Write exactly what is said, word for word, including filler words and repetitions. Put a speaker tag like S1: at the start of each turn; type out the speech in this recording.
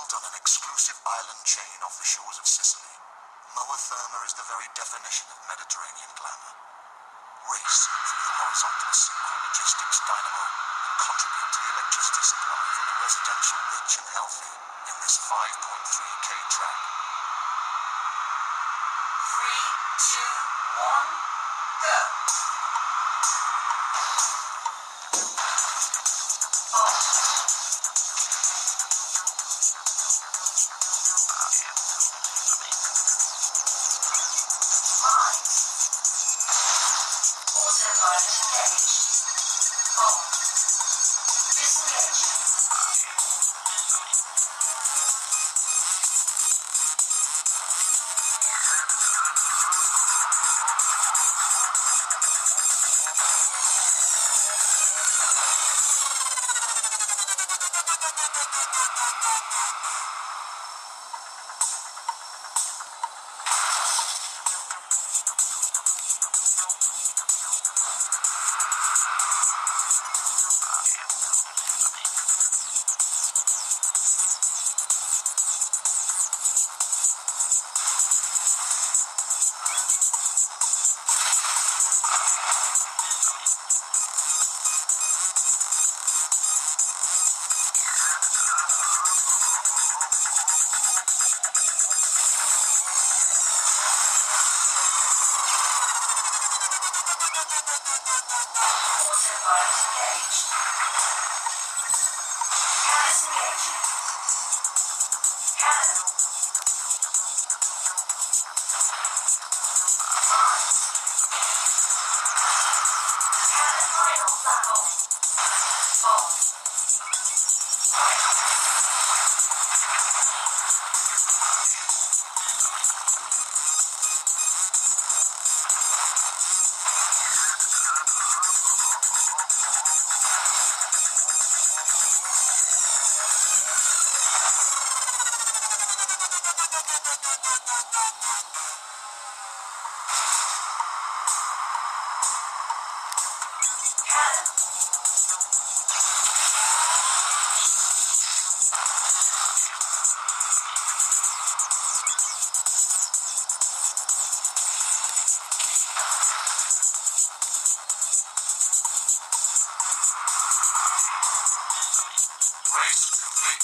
S1: built on an exclusive island chain off the shores of Sicily, Moa Therma is the very definition of Mediterranean glamour. Race through the horizontal synchro logistics dynamo and contribute to the electricity supply for the residential rich and healthy in this five point three K track.
S2: Three, two, one, go! Autopilot engaged. On. Disengaging. Autopilot engaged. Cannons engaging. Cannon. Mines. Cannon final level. On. Cannon.
S1: Race complete.